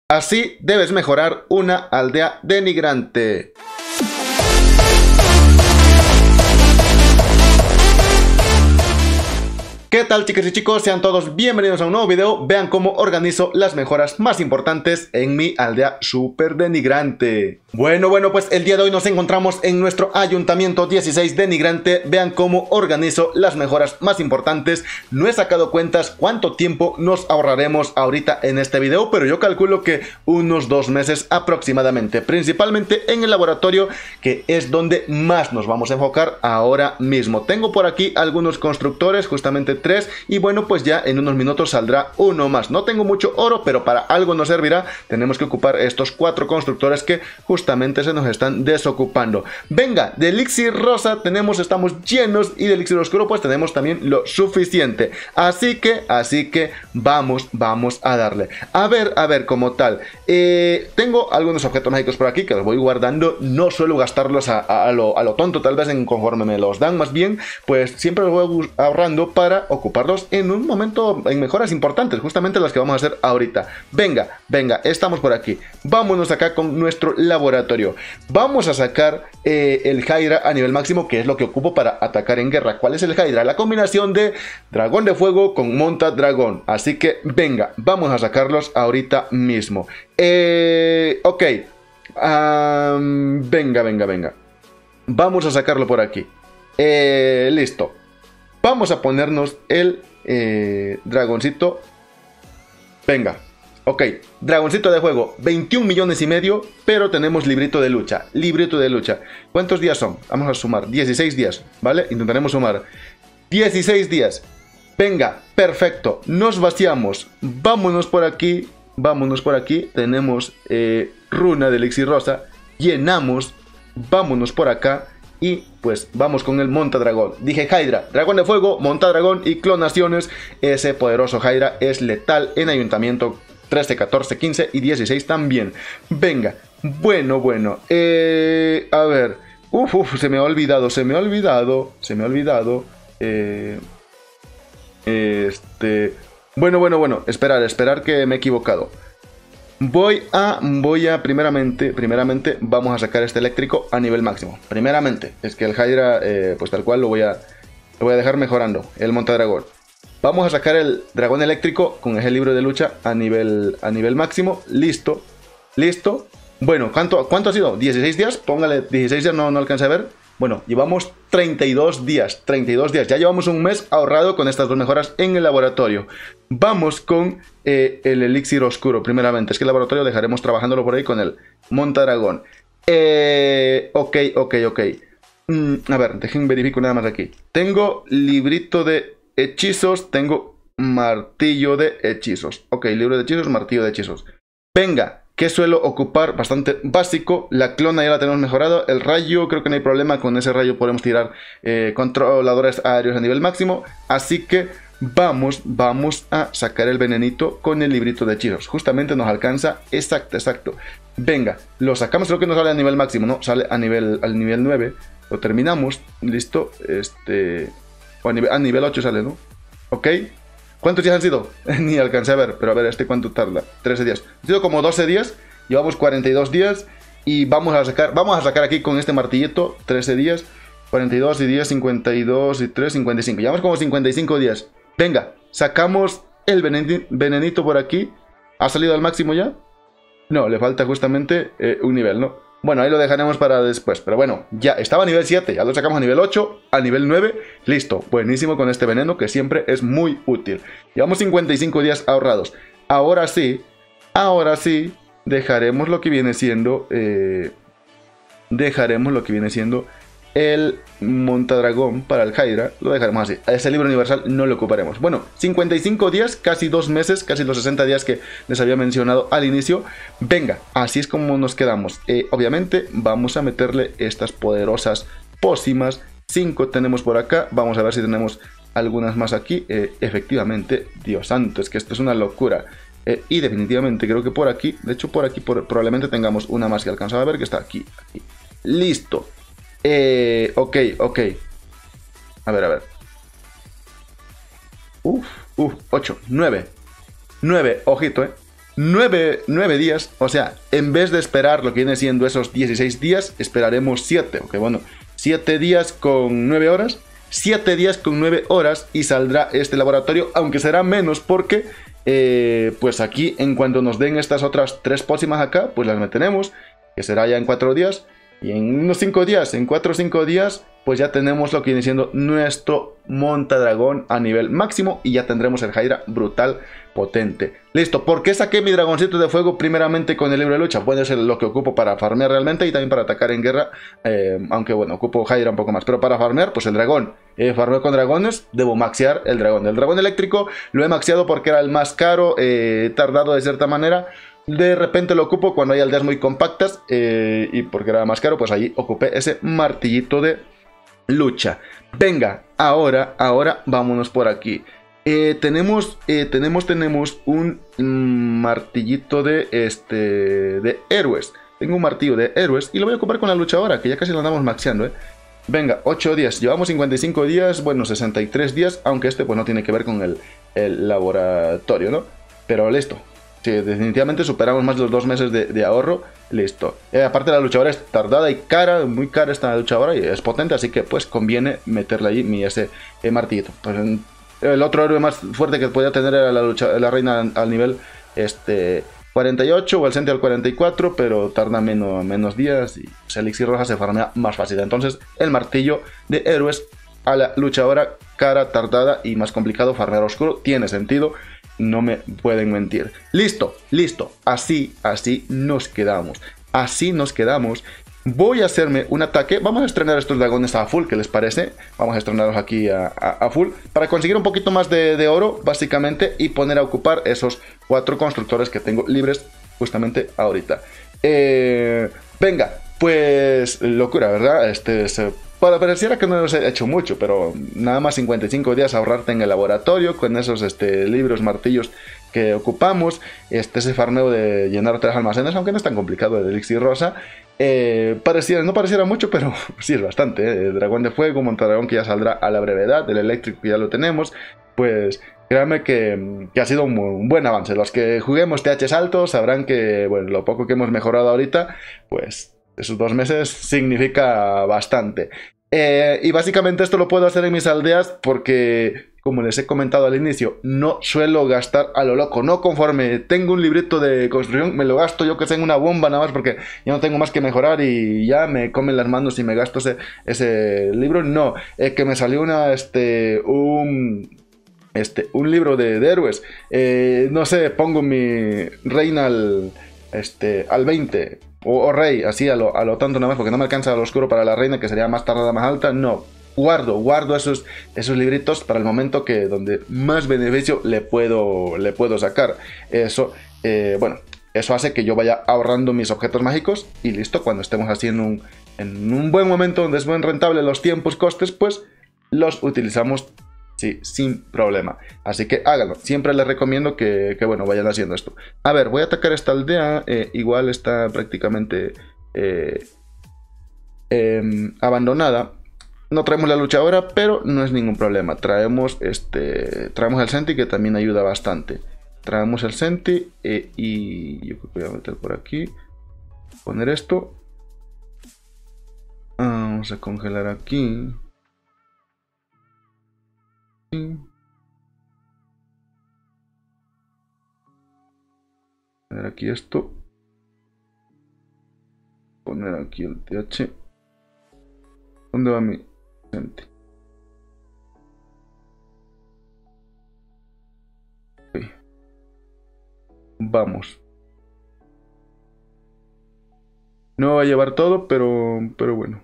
Así debes mejorar una aldea denigrante. ¿Qué tal, chicas y chicos? Sean todos bienvenidos a un nuevo video. Vean cómo organizo las mejoras más importantes en mi aldea super denigrante. Bueno, pues el día de hoy nos encontramos en nuestro ayuntamiento 16 denigrante. Vean cómo organizo las mejoras más importantes. No he sacado cuentas cuánto tiempo nos ahorraremos ahorita en este video, pero yo calculo que unos 2 meses aproximadamente, principalmente en el laboratorio, que es donde más nos vamos a enfocar ahora mismo. Tengo por aquí algunos constructores, justamente 3, y bueno, pues ya en unos minutos saldrá uno más. No tengo mucho oro, pero para algo nos servirá. Tenemos que ocupar estos 4 constructores que justamente se nos están desocupando. Venga, de elixir rosa estamos llenos, y de elixir oscuro pues tenemos también lo suficiente. Así que vamos a darle. A ver, como tal, tengo algunos objetos mágicos por aquí que los voy guardando. No suelo gastarlos a lo tonto, tal vez conforme me los dan, más bien pues siempre los voy ahorrando para ocuparlos en un momento, en mejoras importantes, justamente las que vamos a hacer ahorita. Venga, estamos por aquí. Vámonos acá con nuestro laboratorio. Vamos a sacar el Hydra a nivel máximo, que es lo que ocupo para atacar en guerra. ¿Cuál es el Hydra? La combinación de dragón de fuego con monta dragón. Así que venga, vamos a sacarlos ahorita mismo. Ok. Venga. Vamos a sacarlo por aquí. Listo. Vamos a ponernos el dragoncito. Venga. Ok, dragoncito de fuego, 21 millones y medio, pero tenemos librito de lucha. ¿Cuántos días son? Vamos a sumar, 16 días, ¿vale? Intentaremos sumar 16 días. Venga, perfecto, nos vaciamos. Vámonos por aquí. Tenemos runa de elixir rosa. Llenamos. Vámonos por acá. Y pues vamos con el montadragón. Dije Hydra, dragón de fuego, montadragón y clonaciones. Ese poderoso Hydra es letal en ayuntamiento 13, 14, 15 y 16 también. Venga, bueno. A ver. Se me ha olvidado. Bueno. Esperar que me he equivocado. Voy a primeramente vamos a sacar este eléctrico a nivel máximo. Primeramente, es que el Hydra, pues tal cual lo voy a dejar mejorando, el montadragón. Vamos a sacar el dragón eléctrico con ese libro de lucha a nivel máximo. Listo. Bueno, ¿cuánto ha sido? 16 días, póngale 16 días, no alcancé a ver. Bueno, llevamos 32 días, ya llevamos un mes ahorrado con estas 2 mejoras en el laboratorio. Vamos con el elixir oscuro, primeramente, es que el laboratorio dejaremos trabajándolo por ahí con el montadragón. Ok. A ver, dejen verifico nada más aquí. Tengo librito de hechizos, tengo martillo de hechizos. Ok, libro de hechizos, martillo de hechizos. Venga. Que suelo ocupar, bastante básico. La clona ya la tenemos mejorado. El rayo, creo que no hay problema. Con ese rayo podemos tirar controladores aéreos a nivel máximo. Así que vamos a sacar el venenito con el librito de hechizos. Justamente nos alcanza. Exacto. Venga, lo sacamos. Creo que no sale a nivel máximo, ¿no? Sale al nivel 9. Lo terminamos. Listo. A nivel 8 sale, ¿no? Ok. ¿Cuántos días han sido? Ni alcancé a ver, pero a ver, ¿cuánto tarda? 13 días. Han sido como 12 días, llevamos 42 días y vamos a sacar aquí con este martillito 13 días, 42 y 10, 52 y 3, 55. Llevamos como 55 días. Venga, sacamos el venenito por aquí. ¿Ha salido al máximo ya? No, le falta justamente un nivel, ¿no? Bueno, ahí lo dejaremos para después. Pero bueno, ya estaba a nivel 7. Ya lo sacamos a nivel 8, a nivel 9. Listo, buenísimo con este veneno que siempre es muy útil. Llevamos 55 días ahorrados. Ahora sí, dejaremos lo que viene siendo... el montadragón para el Hydra. Lo dejaremos así. Ese libro universal no lo ocuparemos. Bueno, 55 días, casi 2 meses, casi los 60 días que les había mencionado al inicio. Venga, así es como nos quedamos. Obviamente vamos a meterle estas poderosas pócimas. 5 tenemos por acá. Vamos a ver si tenemos algunas más aquí. Efectivamente, Dios santo, es que esto es una locura. Y definitivamente creo que por aquí, de hecho por aquí probablemente tengamos una más que alcanzaba a ver, que está aquí. Listo. Ok. A ver. 8, 9. 9, ojito, 9 días, o sea, en vez de esperar lo que viene siendo esos 16 días, esperaremos 7, ok, bueno, 7 días con 9 horas, 7 días con 9 horas y saldrá este laboratorio, aunque será menos porque, pues aquí en cuanto nos den estas otras 3 pócimas acá, pues las meteremos, que será ya en 4 días, y en unos 5 días, en 4 o 5 días, pues ya tenemos lo que viene siendo nuestro montadragón a nivel máximo y ya tendremos el Hydra brutal potente. Listo, ¿por qué saqué mi dragoncito de fuego primeramente con el libro de lucha? Puede ser lo que ocupo para farmear realmente y también para atacar en guerra, aunque bueno, ocupo Hydra un poco más, pero para farmear, pues el dragón. Farmeo con dragones, debo maxear el dragón. El dragón eléctrico lo he maxeado porque era el más caro, tardado de cierta manera. De repente lo ocupo cuando hay aldeas muy compactas y porque era más caro, pues ahí ocupé ese martillito de lucha. Venga, ahora vámonos por aquí. Tenemos un martillito de héroes. Tengo un martillo de héroes y lo voy a ocupar con la luchadora, que ya casi lo andamos maxeando, Venga, 8 días. Llevamos 55 días, bueno, 63 días, aunque pues no tiene que ver con el laboratorio, ¿no? Pero listo. Sí, definitivamente superamos más de los 2 meses de ahorro. Listo. Aparte la luchadora es tardada y cara, muy cara esta luchadora y es potente, así que pues conviene meterle allí ese martillito. Pues el otro héroe más fuerte que podía tener era la reina al nivel 48 o el Senti al 44, pero tarda menos días y el elixir roja se farmea más fácil. Entonces el martillo de héroes a la luchadora cara, tardada y más complicado, farmear oscuro, tiene sentido. No me pueden mentir. Listo. Así nos quedamos. Así nos quedamos. Voy a hacerme un ataque. Vamos a estrenar estos dragones a full, ¿qué les parece? Vamos a estrenarlos aquí a full para conseguir un poquito más de oro, básicamente, y poner a ocupar esos 4 constructores que tengo libres justamente ahorita. Venga, pues locura, ¿verdad? Pareciera que no los he hecho mucho, pero nada más 55 días ahorrarte en el laboratorio con esos libros, martillos que ocupamos, ese farmeo de llenar 3 almacenes, aunque no es tan complicado el elixir rosa, no pareciera mucho, pero sí es bastante, El dragón de fuego, montadragón que ya saldrá a la brevedad, el eléctrico que ya lo tenemos, pues créanme que ha sido un buen avance. Los que juguemos THs altos sabrán que, bueno, lo poco que hemos mejorado ahorita, pues esos 2 meses significa bastante. Y básicamente esto lo puedo hacer en mis aldeas porque, como les he comentado al inicio, no suelo gastar a lo loco. No conforme tengo un librito de construcción, me lo gasto yo que sé en una bomba nada más porque ya no tengo más que mejorar y ya me comen las manos y me gasto ese libro. No, que me salió un libro de héroes. No sé, pongo mi reina al 20 o rey, así a lo tonto nada más, porque no me alcanza al oscuro para la reina, que sería más tardada, más alta. No, guardo esos libritos para el momento donde más beneficio le puedo sacar. Eso, bueno, eso hace que yo vaya ahorrando mis objetos mágicos y listo, cuando estemos así en un buen momento donde es buen rentable los tiempos, costes, pues los utilizamos. Sí, sin problema. Así que háganlo. Siempre les recomiendo que bueno, vayan haciendo esto. A ver, voy a atacar esta aldea. Igual está prácticamente abandonada. No traemos la luchadora, pero no es ningún problema. Traemos el Senti, que también ayuda bastante. Traemos el Senti y yo creo que voy a meter por aquí. Poner esto. Vamos a congelar aquí. Poner aquí esto. Poner aquí el TH. ¿Dónde va mi gente? Okay. Vamos. No va a llevar todo, pero bueno.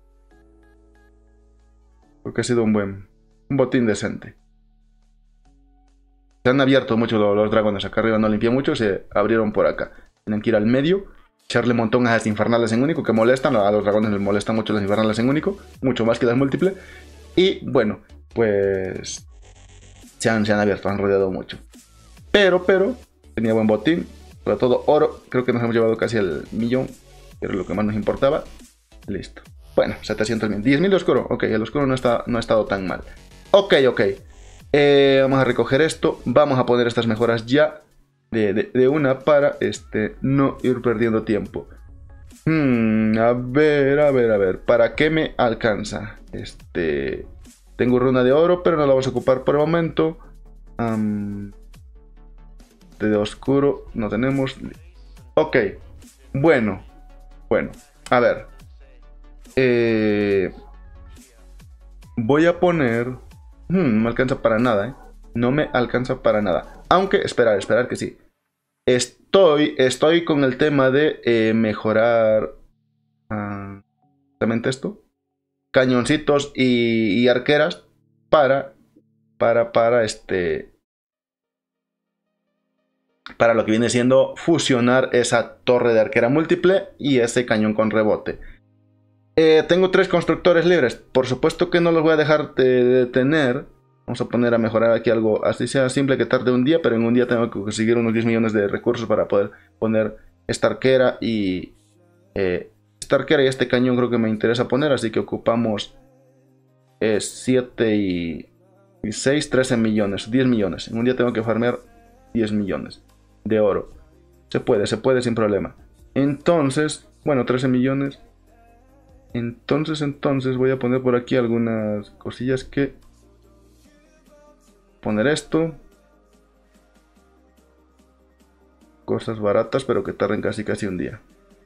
Porque ha sido un botín decente. Se han abierto mucho los dragones. Acá arriba no limpié mucho, se abrieron por acá. Tienen que ir al medio, echarle un montón a las infernales en único, que molestan. A los dragones les molestan mucho las infernales en único, mucho más que las múltiples. Y bueno, pues se han abierto, han rodeado mucho. Pero tenía buen botín, sobre todo oro. Creo que nos hemos llevado casi el 1.000.000, que era lo que más nos importaba. Listo. Bueno, 700.000. 10.000 de oscuro. Ok, el oscuro no ha estado tan mal. Ok. Vamos a recoger esto. Vamos a poner estas mejoras ya. de una para no ir perdiendo tiempo. A ver. ¿Para qué me alcanza? Tengo runa de oro, pero no la vamos a ocupar por el momento. De oscuro no tenemos. Ok. Bueno. A ver. Voy a poner... no me alcanza para nada, ¿eh? No me alcanza para nada. Aunque, esperar que sí. Estoy con el tema de mejorar... exactamente esto. Cañoncitos y arqueras para lo que viene siendo fusionar esa torre de arquera múltiple y ese cañón con rebote. Tengo 3 constructores libres. Por supuesto que no los voy a dejar de tener. Vamos a poner a mejorar aquí algo así sea simple, que tarde un día, pero en un día tengo que conseguir unos 10 millones de recursos para poder poner esta arquera y este cañón creo que me interesa poner, así que ocupamos 7 y 6, 13 millones, 10 millones. En un día tengo que farmear 10 millones de oro. Se puede sin problema. Entonces, bueno, 13 millones. Entonces voy a poner por aquí algunas cosillas que... Poner esto. Cosas baratas, pero que tarden casi un día.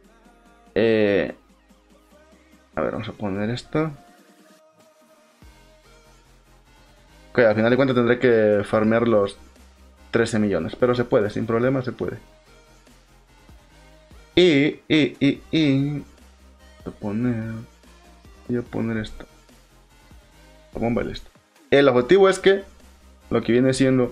A ver, vamos a poner esta. Ok, al final de cuentas tendré que farmear los 13 millones. Pero se puede, sin problema se puede. Voy a poner esto. La bomba y esto. El objetivo es que lo que viene siendo...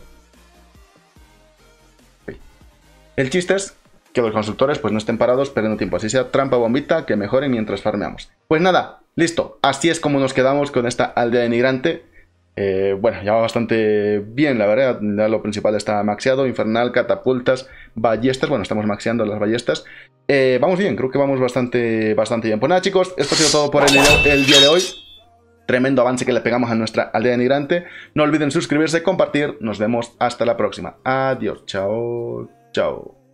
El chiste es que los constructores pues no estén parados perdiendo tiempo. Así sea trampa bombita, que mejoren mientras farmeamos. Pues nada, listo. Así es como nos quedamos con esta aldea denigrante. Bueno, ya va bastante bien, la verdad. Ya lo principal está maxeado. Infernal, catapultas, ballestas. Bueno, estamos maxeando las ballestas. Vamos bien, creo que vamos bastante bien. Pues nada, chicos, esto ha sido todo por el día de hoy. Tremendo avance que le pegamos a nuestra aldea denigrante. No olviden suscribirse, compartir. Nos vemos hasta la próxima. Adiós. Chao.